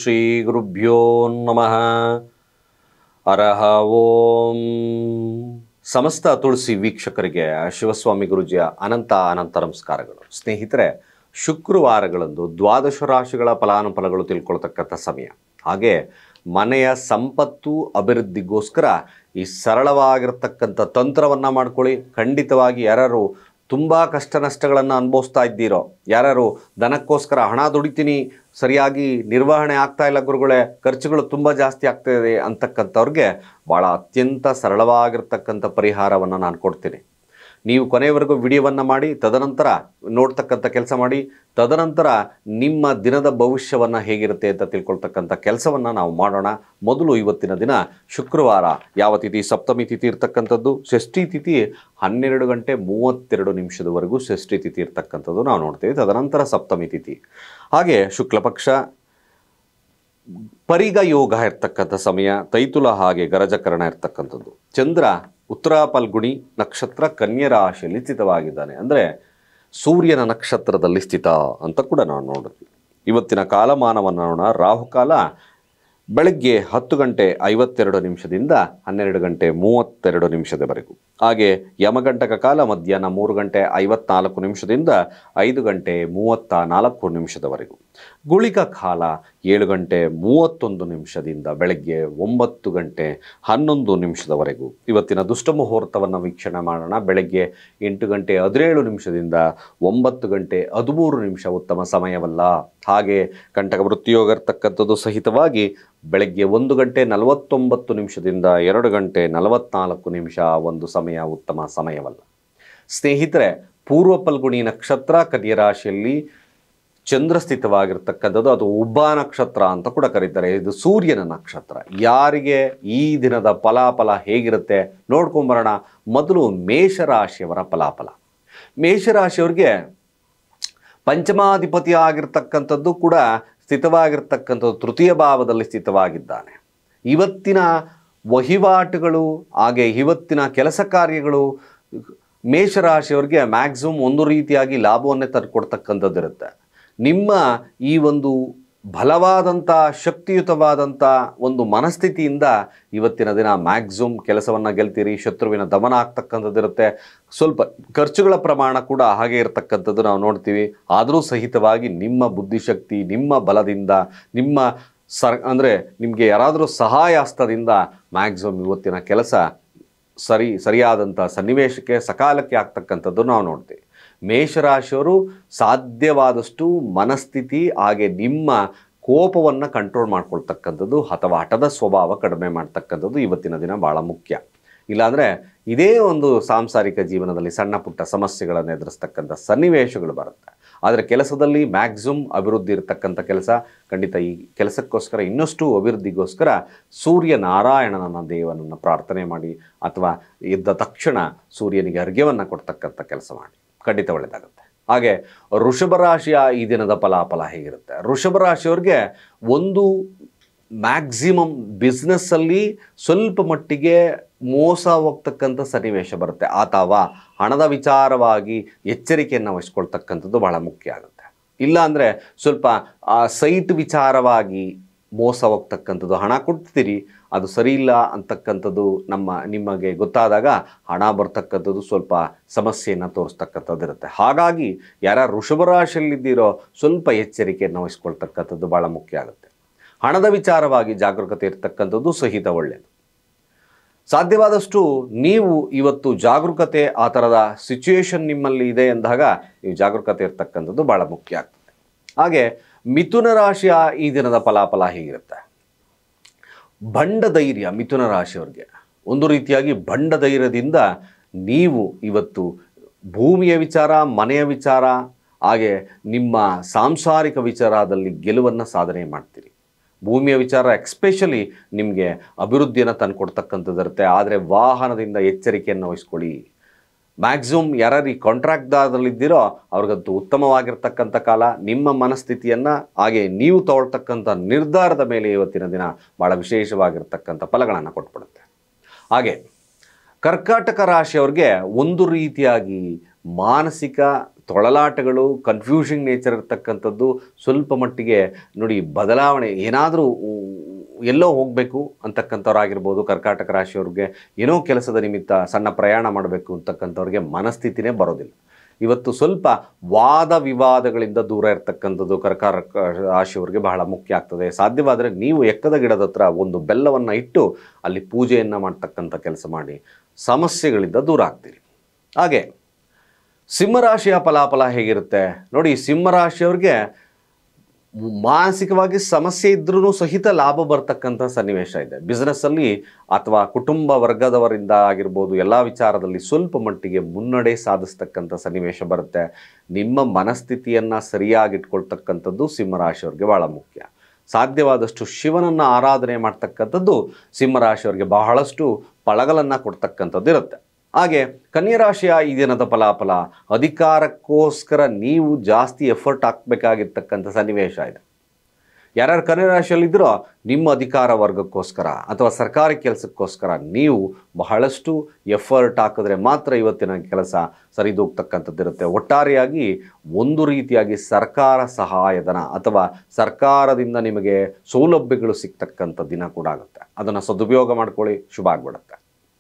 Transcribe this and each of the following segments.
ಶ್ರೀ ಗುರುಭ್ಯೋ ನಮಃ. ಹರಃ ಓಂ. ಸಮಸ್ತ ತುಳಸಿ ವೀಕ್ಷಕರಿಗೆ ಶಿವಸ್ವಾಮಿ ಗುರುಜಿಯ ಅನಂತ ನಮಸ್ಕಾರಗಳು. ಸ್ನೇಹಿತರೆ, ಶುಕ್ರವಾರಗಳಂದು ದ್ವಾದಶ ರಾಶಿಗಳ ಫಲಾನುಫಲಗಳು ತಿಳ್ಕೊಳ್ತಕ್ಕಂಥ ಸಮಯ. ಹಾಗೆ ಮನೆಯ ಸಂಪತ್ತು ಅಭಿವೃದ್ಧಿಗೋಸ್ಕರ ಈ ಸರಳವಾಗಿರ್ತಕ್ಕಂಥ ತಂತ್ರವನ್ನು ಮಾಡ್ಕೊಳ್ಳಿ. ಖಂಡಿತವಾಗಿ ಯಾರು ತುಂಬ ಕಷ್ಟ ನಷ್ಟಗಳನ್ನು ಅನುಭವಿಸ್ತಾ ಇದ್ದೀರೋ, ಯಾರು ದನಕ್ಕೋಸ್ಕರ ಹಣ ದುಡಿತೀನಿ, ಸರಿಯಾಗಿ ನಿರ್ವಹಣೆ ಆಗ್ತಾ ಇಲ್ಲ ಗುರುಗಳೇ, ಖರ್ಚುಗಳು ತುಂಬ ಜಾಸ್ತಿ ಆಗ್ತಾಯಿದೆ ಅಂತಕ್ಕಂಥವ್ರಿಗೆ ಭಾಳ ಅತ್ಯಂತ ಸರಳವಾಗಿರ್ತಕ್ಕಂಥ ಪರಿಹಾರವನ್ನು ನಾನು ಕೊಡ್ತೀನಿ. ನೀವು ಕೊನೆಯವರೆಗೂ ವಿಡಿಯೋವನ್ನು ಮಾಡಿ ತದನಂತರ ನೋಡ್ತಕ್ಕಂಥ ಕೆಲಸ ಮಾಡಿ. ತದನಂತರ ನಿಮ್ಮ ದಿನದ ಭವಿಷ್ಯವನ್ನು ಹೇಗಿರುತ್ತೆ ಅಂತ ತಿಳ್ಕೊಳ್ತಕ್ಕಂಥ ಕೆಲಸವನ್ನು ನಾವು ಮಾಡೋಣ. ಮೊದಲು ಇವತ್ತಿನ ದಿನ ಶುಕ್ರವಾರ, ಯಾವ ತಿಥಿ? ಸಪ್ತಮಿ ತಿಥಿ ಇರ್ತಕ್ಕಂಥದ್ದು. ಷಷ್ಠಿ ತಿಥಿ 12:32 ಷಷ್ಠಿ ತಿಥಿ ಇರ್ತಕ್ಕಂಥದ್ದು ನಾವು ನೋಡ್ತೀವಿ. ತದನಂತರ ಸಪ್ತಮಿ ತಿಥಿ, ಹಾಗೆ ಶುಕ್ಲಪಕ್ಷ, ಪರಿಗ ಯೋಗ ಇರ್ತಕ್ಕಂಥ ಸಮಯ, ತೈತುಲ ಹಾಗೆ ಗರಜಕರಣ ಇರ್ತಕ್ಕಂಥದ್ದು. ಚಂದ್ರ ಉತ್ತರ ಫಲ್ಗುಣಿ ನಕ್ಷತ್ರ ಕನ್ಯಾ ರಾಶಿಯಲ್ಲಿ ಸ್ಥಿತವಾಗಿದ್ದಾನೆ, ಅಂದರೆ ಸೂರ್ಯನ ನಕ್ಷತ್ರದಲ್ಲಿ ಸ್ಥಿತ ಅಂತ ಕೂಡ ನಾವು ನೋಡಿದ್ವಿ. ಇವತ್ತಿನ ಕಾಲಮಾನವನ್ನು ನೋಡೋಣ. ರಾಹುಕಾಲ ಬೆಳಗ್ಗೆ 10:52 12:32 ಹಾಗೆ ಯಮಗಂಟಕ ಕಾಲ ಮಧ್ಯಾಹ್ನ 3:54 5:34 ಗುಳಿಕ ಕಾಲ 7:31 ಬೆಳಗ್ಗೆ 9:11 ಇವತ್ತಿನ ದುಷ್ಟ ಮುಹೂರ್ತವನ್ನು ವೀಕ್ಷಣೆ ಮಾಡೋಣ. ಬೆಳಗ್ಗೆ 8:17 9:13 ಉತ್ತಮ ಸಮಯವಲ್ಲ. ಹಾಗೆ ಕಂಟಕ ವೃತ್ತಿಯೋಗ ಇರ್ತಕ್ಕಂಥದ್ದು ಸಹಿತವಾಗಿ ಬೆಳಗ್ಗೆ 1:49 2:44 ಒಂದು ಸಮಯ ಉತ್ತಮ ಸಮಯವಲ್ಲ. ಸ್ನೇಹಿತರೆ, ಪೂರ್ವ ಫಲ್ಗುಣಿ ನಕ್ಷತ್ರ ಕನ್ಯಾ ರಾಶಿಯಲ್ಲಿ ಚಂದ್ರ ಸ್ಥಿತವಾಗಿರ್ತಕ್ಕಂಥದ್ದು, ಅದು ಉಬ್ಬ ನಕ್ಷತ್ರ ಅಂತ ಕೂಡ ಕರೀತಾರೆ. ಇದು ಸೂರ್ಯನ ನಕ್ಷತ್ರ. ಯಾರಿಗೆ ಈ ದಿನದ ಫಲಾಫಲ ಹೇಗಿರುತ್ತೆ ನೋಡ್ಕೊಂಬರೋಣ. ಮೊದಲು ಮೇಷರಾಶಿಯವರ ಫಲಾಫಲ. ಮೇಷರಾಶಿಯವರಿಗೆ ಪಂಚಮಾಧಿಪತಿ ಆಗಿರ್ತಕ್ಕಂಥದ್ದು ಕೂಡ ಸ್ಥಿತವಾಗಿರ್ತಕ್ಕಂಥದ್ದು ತೃತೀಯ ಭಾವದಲ್ಲಿ ಸ್ಥಿತವಾಗಿದ್ದಾನೆ. ಇವತ್ತಿನ ವಹಿವಾಟುಗಳು ಹಾಗೆ ಇವತ್ತಿನ ಕೆಲಸ ಕಾರ್ಯಗಳು ಮೇಷರಾಶಿಯವರಿಗೆ ಮ್ಯಾಕ್ಸಿಮಮ್ ಒಂದು ರೀತಿಯಾಗಿ ಲಾಭವನ್ನೇ ತಂದುಕೊಡ್ತಕ್ಕಂಥದ್ದು ಇರುತ್ತೆ. ನಿಮ್ಮ ಈ ಒಂದು ಬಲವಾದಂಥ ಶಕ್ತಿಯುತವಾದಂಥ ಒಂದು ಮನಸ್ಥಿತಿಯಿಂದ ಇವತ್ತಿನ ದಿನ ಮ್ಯಾಕ್ಸಿಮಮ್ ಕೆಲಸವನ್ನು ಗೆಲ್ತೀರಿ. ಶತ್ರುವಿನ ದಮನ ಆಗ್ತಕ್ಕಂಥದ್ದು ಇರುತ್ತೆ. ಸ್ವಲ್ಪ ಖರ್ಚುಗಳ ಪ್ರಮಾಣ ಕೂಡ ಹಾಗೆ ಇರತಕ್ಕಂಥದ್ದು ನಾವು ನೋಡ್ತೀವಿ. ಆದರೂ ಸಹಿತವಾಗಿ ನಿಮ್ಮ ಬುದ್ಧಿಶಕ್ತಿ, ನಿಮ್ಮ ಬಲದಿಂದ, ನಿಮ್ಮ ಅಂದರೆ ನಿಮಗೆ ಯಾರಾದರೂ ಸಹಾಯ ಹಸ್ತದಿಂದ ಮ್ಯಾಕ್ಸಿಮಮ್ ಇವತ್ತಿನ ಕೆಲಸ ಸರಿಯಾದಂಥ ಸನ್ನಿವೇಶಕ್ಕೆ ಸಕಾಲಕ್ಕೆ ಆಗ್ತಕ್ಕಂಥದ್ದು ನಾವು ನೋಡ್ತೀವಿ. ಮೇಷರಾಶಿಯವರು ಸಾಧ್ಯವಾದಷ್ಟು ಮನಸ್ಥಿತಿ ಹಾಗೆ ನಿಮ್ಮ ಕೋಪವನ್ನು ಕಂಟ್ರೋಲ್ ಮಾಡ್ಕೊಳ್ತಕ್ಕಂಥದ್ದು ಅಥವಾ ಹಠದ ಸ್ವಭಾವ ಕಡಿಮೆ ಮಾಡ್ತಕ್ಕಂಥದ್ದು ಇವತ್ತಿನ ದಿನ ಭಾಳ ಮುಖ್ಯ. ಇಲ್ಲಾಂದರೆ ಇದೇ ಒಂದು ಸಾಂಸಾರಿಕ ಜೀವನದಲ್ಲಿ ಸಣ್ಣ ಪುಟ್ಟ ಸಮಸ್ಯೆಗಳನ್ನು ಎದುರಿಸ್ತಕ್ಕಂಥ ಸನ್ನಿವೇಶಗಳು ಬರುತ್ತೆ. ಆದರೆ ಕೆಲಸದಲ್ಲಿ ಮ್ಯಾಕ್ಸಿಮಮ್ ಅಭಿವೃದ್ಧಿ ಇರತಕ್ಕಂಥ ಕೆಲಸ. ಖಂಡಿತ ಈ ಕೆಲಸಕ್ಕೋಸ್ಕರ ಇನ್ನಷ್ಟು ಅಭಿವೃದ್ಧಿಗೋಸ್ಕರ ಸೂರ್ಯನಾರಾಯಣನ ದೇವನನ್ನು ಪ್ರಾರ್ಥನೆ ಮಾಡಿ ಅಥವಾ ಇದ್ದ ತಕ್ಷಣ ಸೂರ್ಯನಿಗೆ ಅರ್ಘ್ಯವನ್ನು ಕೊಡ್ತಕ್ಕಂಥ ಕೆಲಸ ಮಾಡಿ. ಖಂಡಿತ ಒಳ್ಳೆಯದಾಗುತ್ತೆ. ಹಾಗೆ ವೃಷಭ ರಾಶಿಯ ಈ ದಿನದ ಫಲಾಫಲ ಹೇಗಿರುತ್ತೆ? ವೃಷಭ ರಾಶಿಯವ್ರಿಗೆ ಒಂದು ಮ್ಯಾಕ್ಸಿಮಮ್ ಬಿಸ್ನೆಸ್ಸಲ್ಲಿ ಸ್ವಲ್ಪ ಮಟ್ಟಿಗೆ ಮೋಸ ಹೋಗ್ತಕ್ಕಂಥ ಸನ್ನಿವೇಶ ಬರುತ್ತೆ, ಅಥವಾ ಹಣದ ವಿಚಾರವಾಗಿ ಎಚ್ಚರಿಕೆಯನ್ನು ವಹಿಸ್ಕೊಳ್ತಕ್ಕಂಥದ್ದು ಬಹಳ ಮುಖ್ಯ ಆಗುತ್ತೆ. ಇಲ್ಲಾಂದರೆ ಸ್ವಲ್ಪ ಸೈಟ್ ವಿಚಾರವಾಗಿ ಮೋಸ ಹೋಗ್ತಕ್ಕಂಥದ್ದು. ಹಣ ಕೊಡ್ತೀರಿ, ಅದು ಸರಿ ಇಲ್ಲ ಅಂತಕ್ಕಂಥದ್ದು ನಿಮಗೆ ಗೊತ್ತಾದಾಗ ಹಣ ಬರ್ತಕ್ಕಂಥದ್ದು ಸ್ವಲ್ಪ ಸಮಸ್ಯೆಯನ್ನು ತೋರಿಸ್ತಕ್ಕಂಥದ್ದು ಇರುತ್ತೆ. ಹಾಗಾಗಿ ಯಾರು ವೃಷಭ ರಾಶಿಯಲ್ಲಿದ್ದೀರೋ ಸ್ವಲ್ಪ ಎಚ್ಚರಿಕೆಯನ್ನು ವಹಿಸ್ಕೊಳ್ತಕ್ಕಂಥದ್ದು ಭಾಳ ಮುಖ್ಯ ಆಗುತ್ತೆ. ಹಣದ ವಿಚಾರವಾಗಿ ಜಾಗರೂಕತೆ ಇರ್ತಕ್ಕಂಥದ್ದು ಸಹಿತ ಒಳ್ಳೆಯದು. ಸಾಧ್ಯವಾದಷ್ಟು ನೀವು ಇವತ್ತು ಜಾಗರೂಕತೆ, ಆ ಥರದ ಸಿಚುವೇಶನ್ ನಿಮ್ಮಲ್ಲಿ ಇದೆ ಎಂದಾಗ ನೀವು ಜಾಗರೂಕತೆ ಇರ್ತಕ್ಕಂಥದ್ದು ಭಾಳ ಮುಖ್ಯ ಆಗ್ತದೆ. ಹಾಗೆ ಮಿಥುನ ರಾಶಿಯ ಈ ದಿನದ ಫಲಾಫಲ ಹೇಗಿರುತ್ತೆ? ಬಂಡ ಧೈರ್ಯ. ಮಿಥುನ ರಾಶಿಯವರಿಗೆ ಒಂದು ರೀತಿಯಾಗಿ ಬಂಡ ಧೈರ್ಯದಿಂದ ನೀವು ಇವತ್ತು ಭೂಮಿಯ ವಿಚಾರ, ಮನೆಯ ವಿಚಾರ ಹಾಗೆ ನಿಮ್ಮ ಸಾಂಸಾರಿಕ ವಿಚಾರದಲ್ಲಿ ಗೆಲುವನ್ನು ಸಾಧನೆ ಮಾಡ್ತೀರಿ. ಭೂಮಿಯ ವಿಚಾರ ಎಕ್ಸ್ಪೆಷಲಿ ನಿಮಗೆ ಅಭಿವೃದ್ಧಿಯನ್ನು ತಂದುಕೊಡ್ತಕ್ಕಂಥದ್ದು ಇರುತ್ತೆ. ಆದರೆ ವಾಹನದಿಂದ ಎಚ್ಚರಿಕೆಯನ್ನು ವಹಿಸ್ಕೊಳ್ಳಿ. ಮ್ಯಾಕ್ಸಿಮಮ್ ಯಾರು ಈ ಕಾಂಟ್ರಾಕ್ಟ್ದಾರದಲ್ಲಿದ್ದೀರೋ ಅವ್ರಿಗಂತೂ ಉತ್ತಮವಾಗಿರ್ತಕ್ಕಂಥ ಕಾಲ. ನಿಮ್ಮ ಮನಸ್ಥಿತಿಯನ್ನು ಹಾಗೆ ನೀವು ತಗೊಳ್ತಕ್ಕಂಥ ನಿರ್ಧಾರದ ಮೇಲೆ ಇವತ್ತಿನ ದಿನ ಭಾಳ ವಿಶೇಷವಾಗಿರ್ತಕ್ಕಂಥ ಫಲಗಳನ್ನು ಕೊಟ್ಬಿಡುತ್ತೆ. ಹಾಗೆ ಕರ್ಕಾಟಕ ರಾಶಿಯವ್ರಿಗೆ ಒಂದು ರೀತಿಯಾಗಿ ಮಾನಸಿಕ ತೊಳಲಾಟಗಳು, ಕನ್ಫ್ಯೂಷನ್ ನೇಚರ್ ಇರ್ತಕ್ಕಂಥದ್ದು, ಸ್ವಲ್ಪ ಮಟ್ಟಿಗೆ ನೋಡಿ ಬದಲಾವಣೆ ಏನಾದರೂ ಎಲ್ಲೋ ಹೋಗಬೇಕು ಅಂತಕ್ಕಂಥವ್ರಾಗಿರ್ಬೋದು. ಕರ್ಕಾಟಕ ರಾಶಿಯವ್ರಿಗೆ ಏನೋ ಕೆಲಸದ ನಿಮಿತ್ತ ಸಣ್ಣ ಪ್ರಯಾಣ ಮಾಡಬೇಕು ಅಂತಕ್ಕಂಥವ್ರಿಗೆ ಮನಸ್ಥಿತಿನೇ ಬರೋದಿಲ್ಲ. ಇವತ್ತು ಸ್ವಲ್ಪ ವಾದ ವಿವಾದಗಳಿಂದ ದೂರ ಇರ್ತಕ್ಕಂಥದ್ದು ಕರ್ಕಾಟಕ ರಾಶಿಯವರಿಗೆ ಬಹಳ ಮುಖ್ಯ ಆಗ್ತದೆ. ಸಾಧ್ಯವಾದರೆ ನೀವು ಎಕ್ಕದ ಗಿಡದ ಹತ್ರ ಒಂದು ಬೆಲ್ಲವನ್ನು ಇಟ್ಟು ಅಲ್ಲಿ ಪೂಜೆಯನ್ನು ಮಾಡ್ತಕ್ಕಂಥ ಕೆಲಸ ಮಾಡಿ, ಸಮಸ್ಯೆಗಳಿಂದ ದೂರ ಆಗ್ತೀರಿ. ಹಾಗೆ ಸಿಂಹರಾಶಿಯ ಫಲಾಫಲ ಹೇಗಿರುತ್ತೆ ನೋಡಿ. ಸಿಂಹರಾಶಿಯವ್ರಿಗೆ ಮಾನಸಿಕವಾಗಿ ಸಮಸ್ಯೆ ಇದ್ರೂ ಸಹಿತ ಲಾಭ ಬರ್ತಕ್ಕಂಥ ಸನ್ನಿವೇಶ ಇದೆ. ಬಿಸ್ನೆಸ್ಸಲ್ಲಿ ಅಥವಾ ಕುಟುಂಬ ವರ್ಗದವರಿಂದ ಆಗಿರ್ಬೋದು, ಎಲ್ಲ ವಿಚಾರದಲ್ಲಿ ಸ್ವಲ್ಪ ಮಟ್ಟಿಗೆ ಮುನ್ನಡೆ ಸಾಧಿಸ್ತಕ್ಕಂಥ ಸನ್ನಿವೇಶ ಬರುತ್ತೆ. ನಿಮ್ಮ ಮನಸ್ಥಿತಿಯನ್ನು ಸರಿಯಾಗಿಟ್ಕೊಳ್ತಕ್ಕಂಥದ್ದು ಸಿಂಹರಾಶಿಯವ್ರಿಗೆ ಭಾಳ ಮುಖ್ಯ. ಸಾಧ್ಯವಾದಷ್ಟು ಶಿವನನ್ನು ಆರಾಧನೆ ಮಾಡ್ತಕ್ಕಂಥದ್ದು ಸಿಂಹರಾಶಿಯವರಿಗೆ ಬಹಳಷ್ಟು ಫಲಗಳನ್ನು ಕೊಡ್ತಕ್ಕಂಥದ್ದು ಇರುತ್ತೆ. ಹಾಗೆ ಕನ್ಯರಾಶಿಯ ಈ ದಿನದ ಫಲಾಫಲ, ಅಧಿಕಾರಕ್ಕೋಸ್ಕರ ನೀವು ಜಾಸ್ತಿ ಎಫರ್ಟ್ ಹಾಕಬೇಕಾಗಿರ್ತಕ್ಕಂಥ ಸನ್ನಿವೇಶ ಇದೆ. ಯಾರ್ಯಾರು ಕನ್ಯರಾಶಿಯಲ್ಲಿದ್ದರೋ ನಿಮ್ಮ ಅಧಿಕಾರ ವರ್ಗಕ್ಕೋಸ್ಕರ ಅಥವಾ ಸರ್ಕಾರಿ ಕೆಲಸಕ್ಕೋಸ್ಕರ ನೀವು ಬಹಳಷ್ಟು ಎಫರ್ಟ್ ಹಾಕಿದ್ರೆ ಮಾತ್ರ ಇವತ್ತಿನ ಕೆಲಸ ಸರಿದೂಗ್ತಕ್ಕಂಥದ್ದಿರುತ್ತೆ. ಒಟ್ಟಾರೆಯಾಗಿ ಒಂದು ರೀತಿಯಾಗಿ ಸರ್ಕಾರ ಸಹಾಯಧನ ಅಥವಾ ಸರ್ಕಾರದಿಂದ ನಿಮಗೆ ಸೌಲಭ್ಯಗಳು ಸಿಗ್ತಕ್ಕಂಥ ದಿನ ಕೂಡ ಆಗುತ್ತೆ. ಅದನ್ನು ಸದುಪಯೋಗ ಮಾಡ್ಕೊಳ್ಳಿ, ಶುಭ ಆಗಿಬಿಡುತ್ತೆ.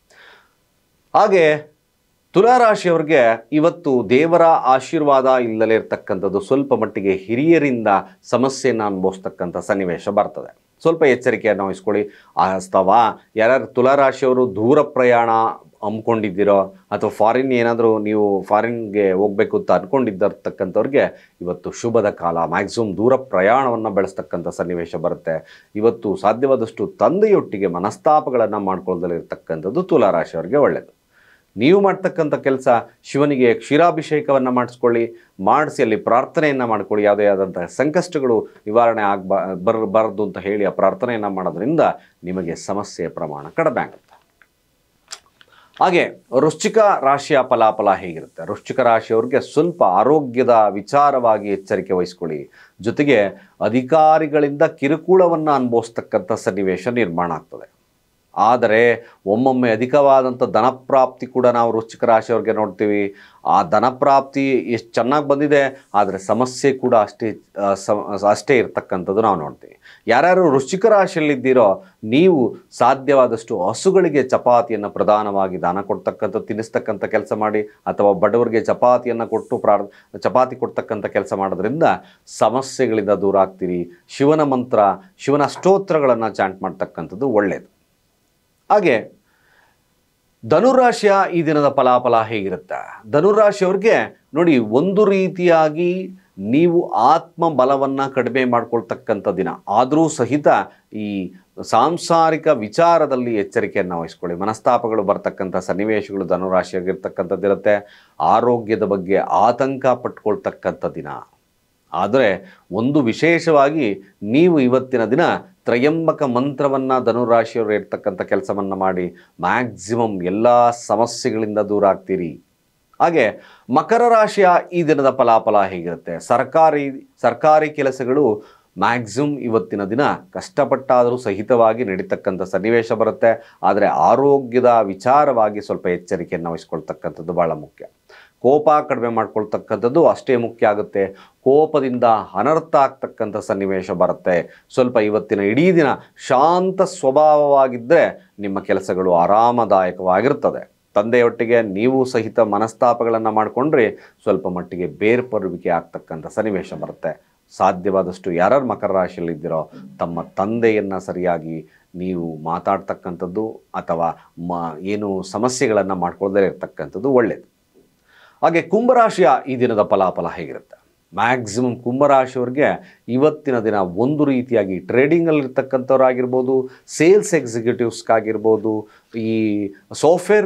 ಹಾಗೆ ತುಲಾರಾಶಿಯವ್ರಿಗೆ ಇವತ್ತು ದೇವರ ಆಶೀರ್ವಾದ ಇಲ್ಲದೇ ಇರ್ತಕ್ಕಂಥದ್ದು, ಸ್ವಲ್ಪ ಮಟ್ಟಿಗೆ ಹಿರಿಯರಿಂದ ಸಮಸ್ಯೆಯನ್ನು ಅನುಭವಿಸ್ತಕ್ಕಂಥ ಸನ್ನಿವೇಶ ಬರ್ತದೆ. ಸ್ವಲ್ಪ ಎಚ್ಚರಿಕೆಯನ್ನು ವಹಿಸ್ಕೊಳ್ಳಿ. ಅಥವಾ ಯಾರ್ಯಾರು ತುಲಾರಾಶಿಯವರು ದೂರ ಪ್ರಯಾಣ ಹಮ್ಮಿಕೊಂಡಿದ್ದೀರೋ ಅಥವಾ ಫಾರಿನ್ ಏನಾದರೂ ನೀವು ಫಾರಿನ್ಗೆ ಹೋಗಬೇಕು ಅಂತ ಅಂದ್ಕೊಂಡಿದ್ದರ್ತಕ್ಕಂಥವ್ರಿಗೆ ಇವತ್ತು ಶುಭದ ಕಾಲ. ಮ್ಯಾಕ್ಸಿಮಮ್ ದೂರ ಪ್ರಯಾಣವನ್ನು ಬೆಳೆಸ್ತಕ್ಕಂಥ ಸನ್ನಿವೇಶ ಬರುತ್ತೆ. ಇವತ್ತು ಸಾಧ್ಯವಾದಷ್ಟು ತಂದೆಯೊಟ್ಟಿಗೆ ಮನಸ್ತಾಪಗಳನ್ನು ಮಾಡ್ಕೊಳ್ಳದಲ್ಲಿರ್ತಕ್ಕಂಥದ್ದು ತುಲಾರಾಶಿಯವರಿಗೆ ಒಳ್ಳೆಯದು. ನೀವು ಮಾಡ್ತಕ್ಕಂಥ ಕೆಲಸ ಶಿವನಿಗೆ ಕ್ಷೀರಾಭಿಷೇಕವನ್ನು ಮಾಡಿಸಿ ಅಲ್ಲಿ ಪ್ರಾರ್ಥನೆಯನ್ನು ಮಾಡ್ಕೊಳ್ಳಿ. ಯಾವುದೇ ಆದಂತಹ ಸಂಕಷ್ಟಗಳು ನಿವಾರಣೆ ಬರಬಾರ್ದು ಅಂತ ಹೇಳಿ ಆ ಪ್ರಾರ್ಥನೆಯನ್ನು ಮಾಡೋದ್ರಿಂದ ನಿಮಗೆ ಸಮಸ್ಯೆಯ ಪ್ರಮಾಣ ಕಡಿಮೆ ಆಗುತ್ತೆ. ಹಾಗೆ ವೃಶ್ಚಿಕ ರಾಶಿಯ ಫಲಾಫಲ ಹೇಗಿರುತ್ತೆ? ವೃಶ್ಚಿಕ ರಾಶಿಯವ್ರಿಗೆ ಸ್ವಲ್ಪ ಆರೋಗ್ಯದ ವಿಚಾರವಾಗಿ ಎಚ್ಚರಿಕೆ ವಹಿಸ್ಕೊಳ್ಳಿ. ಜೊತೆಗೆ ಅಧಿಕಾರಿಗಳಿಂದ ಕಿರುಕುಳವನ್ನು ಅನುಭವಿಸ್ತಕ್ಕಂಥ ಸನ್ನಿವೇಶ ನಿರ್ಮಾಣ ಆಗ್ತದೆ. ಆದರೆ ಒಮ್ಮೊಮ್ಮೆ ಅಧಿಕವಾದಂಥ ಧನಪ್ರಾಪ್ತಿ ಕೂಡ ನಾವು ವೃಶ್ಚಿಕ ರಾಶಿಯವ್ರಿಗೆ ನೋಡ್ತೀವಿ. ಆ ಧನಪ್ರಾಪ್ತಿ ಎಷ್ಟು ಚೆನ್ನಾಗಿ ಬಂದಿದೆ, ಆದರೆ ಸಮಸ್ಯೆ ಕೂಡ ಅಷ್ಟೇ ಇರ್ತಕ್ಕಂಥದ್ದು ನಾವು ನೋಡ್ತೀವಿ. ಯಾರ್ಯಾರು ವೃಶ್ಚಿಕ ರಾಶಿಯಲ್ಲಿದ್ದೀರೋ ನೀವು ಸಾಧ್ಯವಾದಷ್ಟು ಹಸುಗಳಿಗೆ ಚಪಾತಿಯನ್ನು ಪ್ರಧಾನವಾಗಿ ದಾನ ಕೊಡ್ತಕ್ಕಂಥ ತಿನ್ನಿಸ್ತಕ್ಕಂಥ ಕೆಲಸ ಮಾಡಿ, ಅಥವಾ ಬಡವರಿಗೆ ಚಪಾತಿಯನ್ನು ಕೊಟ್ಟು ಚಪಾತಿ ಕೊಡ್ತಕ್ಕಂಥ ಕೆಲಸ ಮಾಡೋದ್ರಿಂದ ಸಮಸ್ಯೆಗಳಿಂದ ದೂರ ಆಗ್ತೀರಿ. ಶಿವನ ಮಂತ್ರ, ಶಿವನ ಸ್ತೋತ್ರಗಳನ್ನು ಚಾಂಟ್ ಮಾಡ್ತಕ್ಕಂಥದ್ದು ಒಳ್ಳೆಯದು. ಹಾಗೆ ಧನುರಾಶಿಯ ಈ ದಿನದ ಫಲಾಫಲ ಹೇಗಿರುತ್ತೆ? ಧನುರಾಶಿಯವ್ರಿಗೆ ನೋಡಿ, ಒಂದು ರೀತಿಯಾಗಿ ನೀವು ಆತ್ಮ ಬಲವನ್ನು ಕಡಿಮೆ ಮಾಡ್ಕೊಳ್ತಕ್ಕಂಥ ದಿನ. ಆದರೂ ಸಹಿತ ಈ ಸಾಂಸಾರಿಕ ವಿಚಾರದಲ್ಲಿ ಎಚ್ಚರಿಕೆಯನ್ನು ವಹಿಸ್ಕೊಳ್ಳಿ. ಮನಸ್ತಾಪಗಳು ಬರ್ತಕ್ಕಂಥ ಸನ್ನಿವೇಶಗಳು ಧನುರಾಶಿಯಾಗಿರ್ತಕ್ಕಂಥದ್ದಿರುತ್ತೆ. ಆರೋಗ್ಯದ ಬಗ್ಗೆ ಆತಂಕ ಪಟ್ಕೊಳ್ತಕ್ಕಂಥ ದಿನ. ಆದರೆ ಒಂದು ವಿಶೇಷವಾಗಿ ನೀವು ಇವತ್ತಿನ ದಿನ ತ್ರಯಂಬಕ ಮಂತ್ರವನ್ನು ಧನುರಾಶಿಯವರು ಇರ್ತಕ್ಕಂಥ ಕೆಲಸವನ್ನು ಮಾಡಿ ಮ್ಯಾಕ್ಸಿಮಮ್ ಎಲ್ಲ ಸಮಸ್ಯೆಗಳಿಂದ ದೂರ ಆಗ್ತೀರಿ. ಹಾಗೆ ಮಕರ ರಾಶಿಯ ಈ ದಿನದ ಫಲಾಫಲ ಹೇಗಿರುತ್ತೆ? ಸರ್ಕಾರಿ ಕೆಲಸಗಳು ಮ್ಯಾಕ್ಸಿಮಮ್ ಇವತ್ತಿನ ದಿನ ಕಷ್ಟಪಟ್ಟಾದರೂ ಸಹಿತವಾಗಿ ನಡೀತಕ್ಕಂಥ ಸನ್ನಿವೇಶ ಬರುತ್ತೆ. ಆದರೆ ಆರೋಗ್ಯದ ವಿಚಾರವಾಗಿ ಸ್ವಲ್ಪ ಎಚ್ಚರಿಕೆಯನ್ನು ವಹಿಸ್ಕೊಳ್ತಕ್ಕಂಥದ್ದು ಭಾಳ ಮುಖ್ಯ. ಕೋಪ ಕಡಿಮೆ ಮಾಡ್ಕೊಳ್ತಕ್ಕಂಥದ್ದು ಅಷ್ಟೇ ಮುಖ್ಯ ಆಗುತ್ತೆ. ಕೋಪದಿಂದ ಅನರ್ಥ ಆಗ್ತಕ್ಕಂಥ ಸನ್ನಿವೇಶ ಬರುತ್ತೆ. ಸ್ವಲ್ಪ ಇವತ್ತಿನ ಇಡೀ ದಿನ ಶಾಂತ ಸ್ವಭಾವವಾಗಿದ್ದರೆ ನಿಮ್ಮ ಕೆಲಸಗಳು ಆರಾಮದಾಯಕವಾಗಿರ್ತದೆ. ತಂದೆಯೊಟ್ಟಿಗೆ ನೀವು ಸಹಿತ ಮನಸ್ತಾಪಗಳನ್ನು ಮಾಡಿಕೊಂಡ್ರೆ ಸ್ವಲ್ಪ ಮಟ್ಟಿಗೆ ಬೇರ್ಪಡುವಿಕೆ ಆಗ್ತಕ್ಕಂಥ ಸನ್ನಿವೇಶ ಬರುತ್ತೆ. ಸಾಧ್ಯವಾದಷ್ಟು ಯಾರು ಮಕರ ರಾಶಿಯಲ್ಲಿದ್ದೀರೋ ತಮ್ಮ ತಂದೆಯನ್ನು ಸರಿಯಾಗಿ ನೀವು ಮಾತಾಡ್ತಕ್ಕಂಥದ್ದು ಅಥವಾ ಏನು ಸಮಸ್ಯೆಗಳನ್ನು ಮಾಡ್ಕೊಳ್ಳದೇ ಇರ್ತಕ್ಕಂಥದ್ದು ಒಳ್ಳೆಯದು. ಹಾಗೆ ಕುಂಭರಾಶಿಯ ಈ ದಿನದ ಫಲಾಫಲ ಹೇಗಿರುತ್ತೆ? ಮ್ಯಾಕ್ಸಿಮಮ್ ಕುಂಭರಾಶಿಯವ್ರಿಗೆ ಇವತ್ತಿನ ದಿನ ಒಂದು ರೀತಿಯಾಗಿ ಟ್ರೇಡಿಂಗಲ್ಲಿರ್ತಕ್ಕಂಥವ್ರಾಗಿರ್ಬೋದು, ಸೇಲ್ಸ್ ಎಕ್ಸಿಕ್ಯೂಟಿವ್ಸ್ಗಾಗಿರ್ಬೋದು, ಈ ಸಾಫ್ಟ್ವೇರ್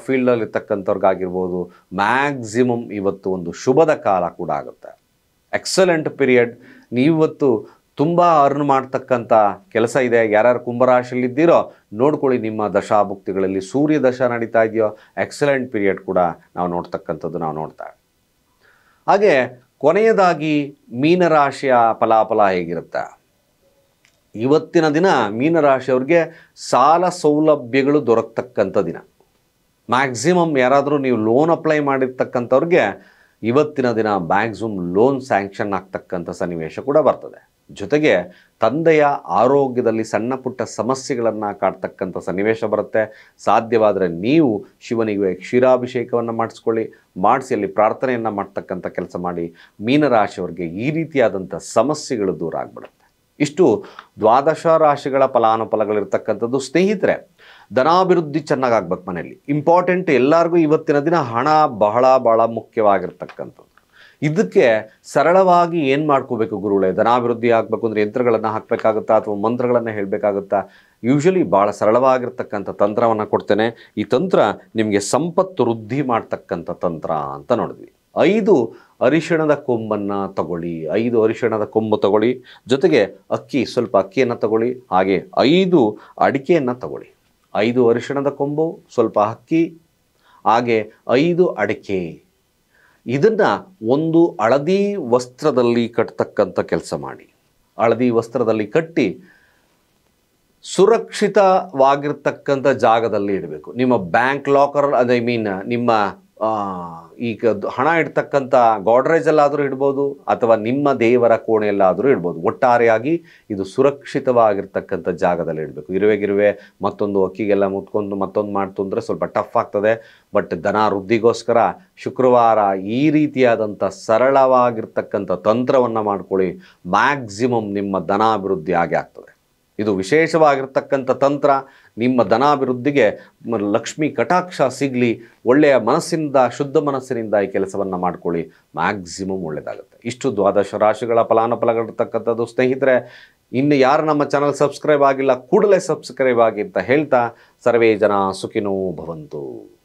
ಫೀಲ್ಡಲ್ಲಿರ್ತಕ್ಕಂಥವ್ರಿಗಾಗಿರ್ಬೋದು, ಮ್ಯಾಕ್ಸಿಮಮ್ ಇವತ್ತು ಒಂದು ಶುಭದ ಕಾಲ ಕೂಡ ಆಗುತ್ತೆ. Excellent period. ನೀವತ್ತು ತುಂಬ ಅರ್ನ್ ಮಾಡ್ತಕ್ಕಂಥ ಕೆಲಸ ಇದೆ. ಯಾರ್ಯಾರು ಕುಂಭರಾಶಿಯಲ್ಲಿದ್ದೀರೋ ನೋಡ್ಕೊಳ್ಳಿ, ನಿಮ್ಮ ದಶಾಭುಕ್ತಿಗಳಲ್ಲಿ ಸೂರ್ಯ ದಶ ನಡೀತಾ ಇದೆಯೋ ಎಕ್ಸಲೆಂಟ್ ಪೀರಿಯಡ್ ಕೂಡ ನಾವು ನೋಡ್ತಕ್ಕಂಥದ್ದು ನಾವು ನೋಡ್ತೇವೆ. ಹಾಗೆ ಕೊನೆಯದಾಗಿ ಮೀನರಾಶಿಯ ಫಲಾಫಲ ಹೇಗಿರುತ್ತೆ? ಇವತ್ತಿನ ದಿನ ಮೀನರಾಶಿಯವ್ರಿಗೆ ಸಾಲ ಸೌಲಭ್ಯಗಳು ದೊರಕತಕ್ಕಂಥ ದಿನ. ಮ್ಯಾಕ್ಸಿಮಮ್ ಯಾರಾದರೂ ನೀವು ಲೋನ್ ಅಪ್ಲೈ ಮಾಡಿರ್ತಕ್ಕಂಥವ್ರಿಗೆ ಇವತ್ತಿನ ದಿನ ಮ್ಯಾಕ್ಸಿಮಮ್ ಲೋನ್ ಸ್ಯಾಂಕ್ಷನ್ ಆಗ್ತಕ್ಕಂಥ ಸನ್ನಿವೇಶ ಕೂಡ ಬರ್ತದೆ. ಜೊತೆಗೆ ತಂದೆಯ ಆರೋಗ್ಯದಲ್ಲಿ ಸಣ್ಣ ಪುಟ್ಟ ಸಮಸ್ಯೆಗಳನ್ನು ಕಾಡ್ತಕ್ಕಂಥ ಸನ್ನಿವೇಶ ಬರುತ್ತೆ. ಸಾಧ್ಯವಾದರೆ ನೀವು ಶಿವನಿಗೆ ಕ್ಷೀರಾಭಿಷೇಕವನ್ನು ಮಾಡಿಸಿ ಅಲ್ಲಿ ಪ್ರಾರ್ಥನೆಯನ್ನು ಮಾಡ್ತಕ್ಕಂಥ ಕೆಲಸ ಮಾಡಿ. ಮೀನರಾಶಿಯವರಿಗೆ ಈ ರೀತಿಯಾದಂಥ ಸಮಸ್ಯೆಗಳು ದೂರ ಆಗಿಬಿಡುತ್ತೆ. ಇಷ್ಟು ದ್ವಾದಶ ರಾಶಿಗಳ ಫಲಾನುಫಲಗಳಿರ್ತಕ್ಕಂಥದ್ದು. ಸ್ನೇಹಿತರೆ, ಧನಾಭಿವೃದ್ಧಿ ಚೆನ್ನಾಗಾಗ್ಬೇಕು ಮನೆಯಲ್ಲಿ. ಇಂಪಾರ್ಟೆಂಟ್, ಎಲ್ಲರಿಗೂ ಇವತ್ತಿನ ದಿನ ಹಣ ಬಹಳ ಮುಖ್ಯವಾಗಿರ್ತಕ್ಕಂಥದ್ದು. ಇದಕ್ಕೆ ಸರಳವಾಗಿ ಏನು ಮಾಡ್ಕೋಬೇಕು ಗುರುಗಳೇ? ಧನಾಭಿವೃದ್ಧಿ ಆಗಬೇಕು ಅಂದರೆ ಯಂತ್ರಗಳನ್ನು ಹಾಕಬೇಕಾಗುತ್ತಾ ಅಥವಾ ಮಂತ್ರಗಳನ್ನು ಹೇಳಬೇಕಾಗುತ್ತಾ? ಯೂಶಲಿ ಭಾಳ ಸರಳವಾಗಿರ್ತಕ್ಕಂಥ ತಂತ್ರವನ್ನು ಕೊಡ್ತೇನೆ. ಈ ತಂತ್ರ ನಿಮಗೆ ಸಂಪತ್ತು ವೃದ್ಧಿ ಮಾಡ್ತಕ್ಕಂಥ ತಂತ್ರ ಅಂತ ನೋಡಿದ್ವಿ. 5 ಅರಿಶಿಣದ ಕೊಂಬನ್ನು ತಗೊಳ್ಳಿ. 5 ಅರಿಶಿಣದ ಕೊಂಬು ತಗೊಳ್ಳಿ. ಜೊತೆಗೆ ಸ್ವಲ್ಪ ಅಕ್ಕಿಯನ್ನು ತಗೊಳ್ಳಿ. ಹಾಗೆ 5 ಅಡಿಕೆಯನ್ನು ತಗೊಳ್ಳಿ. 5 ಅರಿಶಿಣದ ಕೊಂಬು, ಸ್ವಲ್ಪ ಅಕ್ಕಿ, ಹಾಗೆ 5 ಅಡಿಕೆ. ಇದನ್ನು ಒಂದು ಹಳದಿ ವಸ್ತ್ರದಲ್ಲಿ ಕಟ್ತಕ್ಕಂಥ ಕೆಲಸ ಮಾಡಿ. ಹಳದಿ ವಸ್ತ್ರದಲ್ಲಿ ಕಟ್ಟಿ ಸುರಕ್ಷಿತವಾಗಿರ್ತಕ್ಕಂಥ ಜಾಗದಲ್ಲಿ ಇಡಬೇಕು. ನಿಮ್ಮ ಬ್ಯಾಂಕ್ ಲಾಕರ್, ನಿಮ್ಮ ಈಗ ಹಣ ಇಡ್ತಕ್ಕಂಥ ಗೋಡ್ರೇಜಲ್ಲಾದರೂ ಇಡ್ಬೋದು ಅಥವಾ ನಿಮ್ಮ ದೇವರ ಕೋಣೆಯಲ್ಲಾದರೂ ಇಡ್ಬೋದು. ಒಟ್ಟಾರೆಯಾಗಿ ಇದು ಸುರಕ್ಷಿತವಾಗಿರ್ತಕ್ಕಂಥ ಜಾಗದಲ್ಲಿ ಇಡಬೇಕು. ಇರುವೆ ಮತ್ತೊಂದು ಅಕ್ಕಿಗೆಲ್ಲ ಮುತ್ಕೊಂಡು ಮತ್ತೊಂದು ಮಾಡ್ತು ಅಂದರೆ ಸ್ವಲ್ಪ ಟಫ್ ಆಗ್ತದೆ. ಬಟ್ ಧನ ವೃದ್ಧಿಗೋಸ್ಕರ ಶುಕ್ರವಾರ ಈ ರೀತಿಯಾದಂಥ ಸರಳವಾಗಿರ್ತಕ್ಕಂಥ ತಂತ್ರವನ್ನು ಮಾಡ್ಕೊಳ್ಳಿ. ಮ್ಯಾಕ್ಸಿಮಮ್ ನಿಮ್ಮ ಧನಾಭಿವೃದ್ಧಿ ಆಗೇ ಆಗ್ತದೆ. ಇದು ವಿಶೇಷವಾಗಿರ್ತಕ್ಕಂಥ ತಂತ್ರ. ನಿಮ್ಮ ಧನಾಭಿವೃದ್ಧಿಗೆ ಲಕ್ಷ್ಮಿ ಕಟಾಕ್ಷ ಸಿಗಲಿ. ಒಳ್ಳೆಯ ಮನಸ್ಸಿನಿಂದ, ಶುದ್ಧ ಮನಸ್ಸಿನಿಂದ ಈ ಕೆಲಸವನ್ನು ಮಾಡ್ಕೊಳ್ಳಿ. ಮ್ಯಾಕ್ಸಿಮಮ್ ಒಳ್ಳೆಯದಾಗುತ್ತೆ. ಇಷ್ಟು ದ್ವಾದಶ ರಾಶಿಗಳ ಫಲಾನುಫಲಗಳಿರ್ತಕ್ಕಂಥದ್ದು. ಸ್ನೇಹಿತರೆ, ಇನ್ನು ಯಾರು ನಮ್ಮ ಚಾನಲ್ ಸಬ್ಸ್ಕ್ರೈಬ್ ಆಗಿಲ್ಲ ಕೂಡಲೇ ಸಬ್ಸ್ಕ್ರೈಬ್ ಆಗಿ ಅಂತ ಹೇಳ್ತಾ, ಸರ್ವೇ ಜನ ಸುಖಿನೋ ಭವಂತು.